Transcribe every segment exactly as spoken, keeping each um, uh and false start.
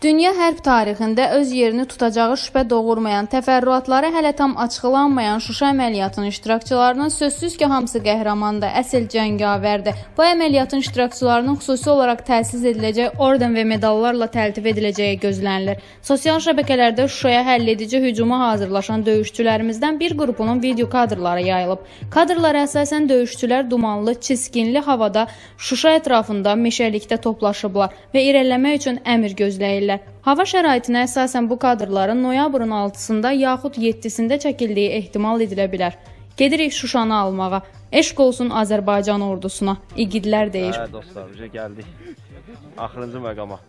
Dünya hərb tarixində öz yerini tutacağı şübhə doğurmayan, təfərrüatları hələ tam açıqlanmayan Şuşa əməliyyatının iştirakçılarının sözsüz ki, hamısı qəhrəmandır, əsl cəngavərdir. Bu əməliyyatın iştirakçılarının xüsusi olaraq təsis ediləcək orden və medallarla təltif ediləcəyi gözlənilir. Sosial şəbəkələrdə Şuşaya həlledici hücuma hazırlaşan döyüşçülərimizdən bir qrupunun video kadrları yayılıb. Kadrlara əsasən döyüşçülər dumanlı, çiskinli havada Şuşa ətrafında meşəlikdə toplaşıblar və irəliləmək üçün əmr gözləyirlər. Hava şəraitinə əsasən bu kadrların noyabrın altısında yaxud yeddisində çəkildiyi ehtimal edilə bilər. Gedirik Şuşanı almağa. Eşq olsun Azərbaycan ordusuna. İgidlər deyir. Hə dostlar, bizə gəldik. Axırıncı məqama.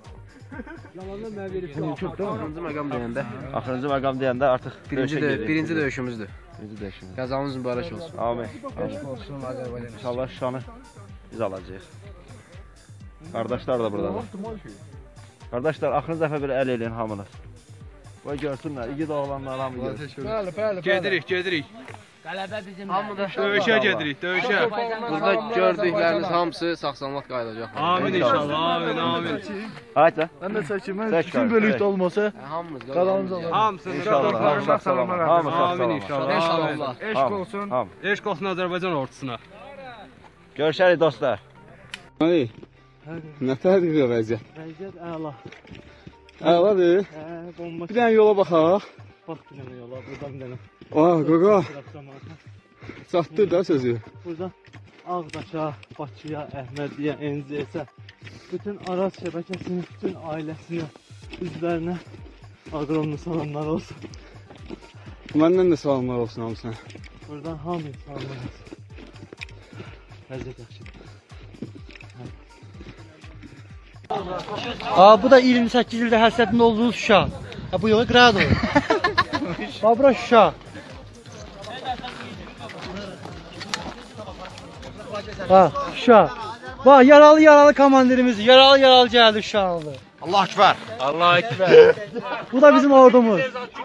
Axırıncı məqam deyəndə, axırıncı məqam deyəndə artıq birinci dö birinci döyüşümüzdür. Birinci döyüşümüz. Qəzamız mübarək olsun. Amin. Eşq olsun Azərbaycan. İnşallah Şuşanı biz alacağıq. Qardaşlar da buradadır. Qardaşlar, axırıncı dəfə bir əl eləyin hamınız. Qoy görsünlər, igid oğlanlar hamı görsün. Bəli, bəli. Gedirik, gedirik. Qələbə bizim. Döyüşə gedirik, döyüşə. Burada gördükləriniz hamısı sağ-salamat qayıdacaq. Amin inşallah, amin, amin. Haydi. Ben de çəkeyim, mən bütün bölükdə olmasa Hamımız qalanımız alır. Hamısını İnşallah, sağ salamat. Hamı sağ Amin inşallah. İnşallah. Eşq olsun. Eşq olsun Azərbaycan ordusuna. Görüşərik dostlar. Ay, nə tədir vəziyyət? Vəziyyət əla. Əladır. Hə, bomba. Bir dənə yola baxaq. Bax bir dənə yola, buradan bir dənə. Aa, qaqa. Çatdır da sözü. Buradan Ağdaşa, Bakıya, Əhmədiyə, Enziyə, bütün Araz şəbəkəsinin, bütün ailəsinə, üzvlərinə aqronlu salamlar olsun. Məndən də salamlar olsun hamısına. Buradan hamı salamlar olsun. Vəziyyət yaxşıdır. Aa, bu da iyirmi səkkiz ildə həsrətində olduğunuz Şuşa. Ha, bu yola qıraq olur. Bax, bura Şuşa. Bax, Şuşa. Bax, yaralı yaralı komandirimiz, yaralı yaralı gəldi Şuşalı. Allah ekber. Allah ekber. Bu da bizim ordumuz.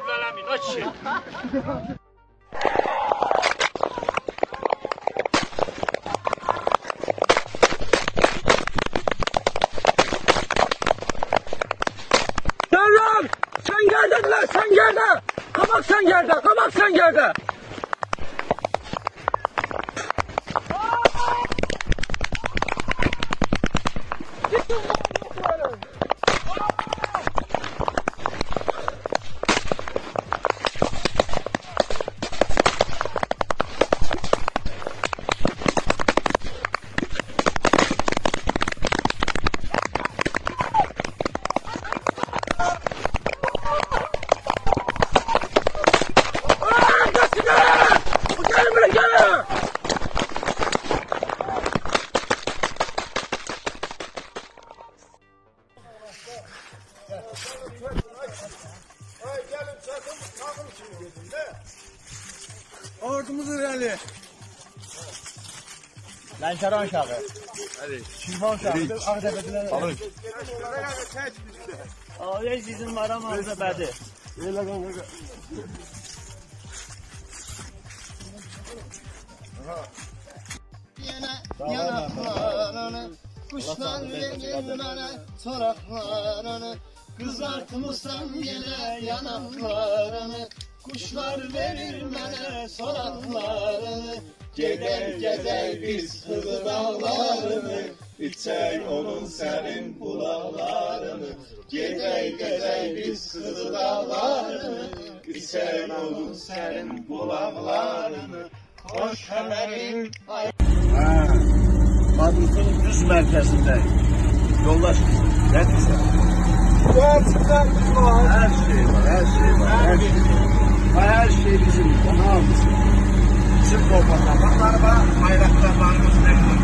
Derler! Sen gel dediler, sen gel de! Kabak sen gel de, kabak sen gel de! Ordumuz irəli. Lənkəran uşağı. Şirvan uşağı, Ağdəbədilər. Alırıq. Ağdəbədilər sizin maramanıza bədi. Elə qaqa. Yanaklarını, kuşlar verir mənə çoraqlarını, qızartmışsan yenə yanaklarını, kuşlar verir mənə soraqlarını, gedər gəzər biz Hızı dağlarını, içək onun sərin bulaqlarını, gedər gəzər biz Hızı dağlarını, içək onun sərin bulaqlarını, hoş həmərin ay... Qadınızın düz mərkəzindəyik. Yoldaş, nədirsən? Gerçekten var. Hər şey var, hər şey var, hər şey var. Hər şey bizim, onu almışsın. Bizim torpaqlarımız var, bayraklarlarımız nədir?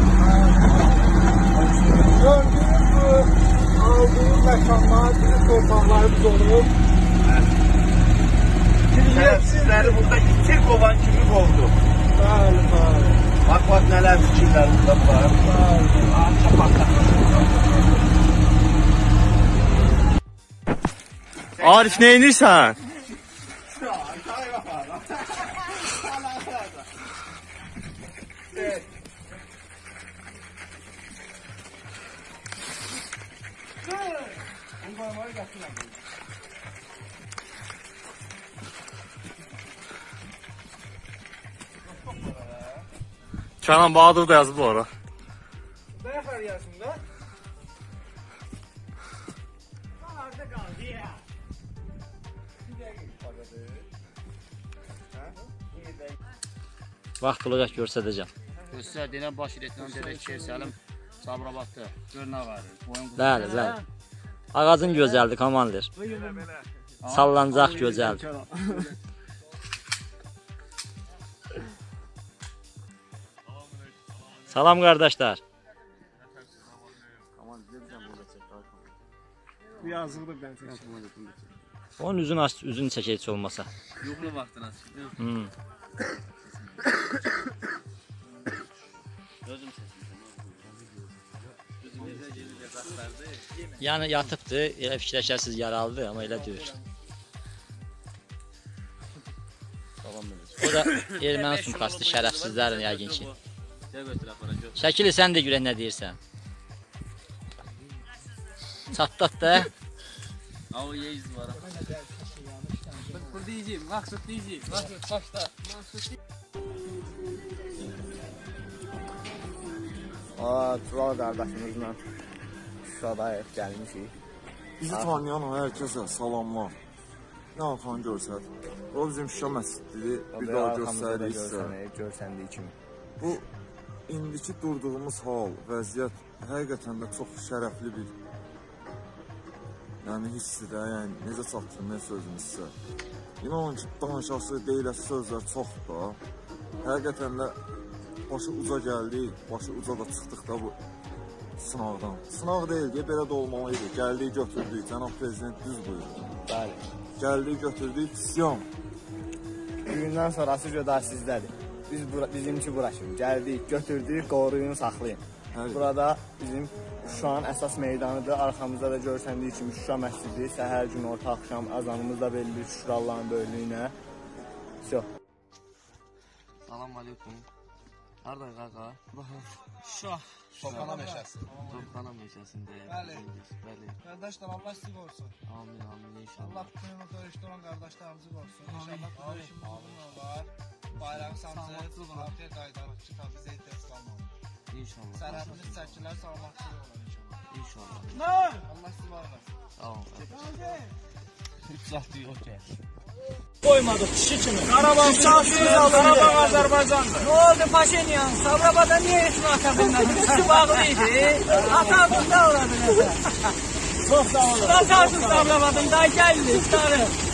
Gördüğünüz bu aldığım məkanlar, bizim torpaqlarımız olur. Şərəfsizləri burada itir qovan kimi qovdu. Bəli, bəli. Bak bak nələr fikirlər burada var. Anca patlatmışlar. Arif, ne inirsən? Vay vay vay. Kenan Bahadır da yazıb ora. Ne yapar yaşında? Harada qaldı ya. Vaxt olacaq göstərəcəm. Göstər, denən baş ilətindən dedək ki, Səlim Sabirabadda. Gör nə var? Bəli, bəli. Ağacın gözəldir, komandir. Sallanacaq gözəldir. Salam qardaşlar. Bu yazıqdır ben çəkdim. Onun üzünü aç, üzünü çəkək heç olmasa. Yoxlu vaxtın aç. Hmm. Yəni yatıbdır, elə fikirləşərsiniz yaralıdır, amma elə deyil. Bu da erməni sumkasıdır, şərəfsizlərin yəqin ki. Şəkili sən də görək nə deyirsən. Çatdat da. Av yeyiz var. Burada deyəcəyim, Maqsud deyəcəyim. Maqsud başda. Aa, Tural qardaşımızla Şuşadayıq, gəlmişik. Bizi tanıyan hər kəsə salamlar. Nə arxan görsət. O bizim Şuşa məsciddir, bir daha göstəririksə. Görsəndiyi kimi. Bu, indiki durduğumuz hal, vəziyyət həqiqətən də çox şərəfli bir yəni hissidir, yəni necə çatdırmaya sözüm sizə. İnanın ki, danışası, deyiləsi sözlər çoxdur da. Həqiqətən də başı uca gəldik, başı uca da çıxdıq da bu sınavdan. Sınaq deyil deyə belə də olmalıydı. Gəldik, götürdük, cənab prezident düz buyurdu. Bəli. Gəldik, götürdük, isyan. Bugündən sonrası gödər sizdədir. Biz bura, bizimki bura kimi. Gəldik, götürdük, qoruyun, saxlayın. Həli. Burada bizim Şuşanın əsas meydanıdır. Arxamızda da görsəndiyi kimi Şuşa məscidi. Səhər gün, orta axşam azanımız da verilir şükür Allahın böyüklüyünə. Всё. Salam aleykum. Harada qaqa? Şuşa. Topxana meşəsi. Topxana meşəsində. Bəli. Bəli. Qardaşlar Allah sizi qorusun. Amin, amin inşallah. Allah bütün o döyüşdə olan qardaşlarımızı qorusun. İnşallah bu döyüşün uğurlu olar. Bayrağı sancıq, müdafiə qaydarıq ki, tabi bizə ehtiyac qalmalı. İnşallah. Sərhədimiz çəkilər, salamatçı olur inşallah. İnşallah. Nə? Allah sizi var olasın. Sağ olun. Üç saat yox ki. Koymadık kişi kimi. Qarabağ şahsınız, Qarabağ Azərbaycandır. Ne oldu Paşinyan? Savrabada niye etini ata bilmedin? Üstü bağlıydı. Atardın da oradın. Çox sağ olun. Atardın Savrabadın da geldi. Sarı.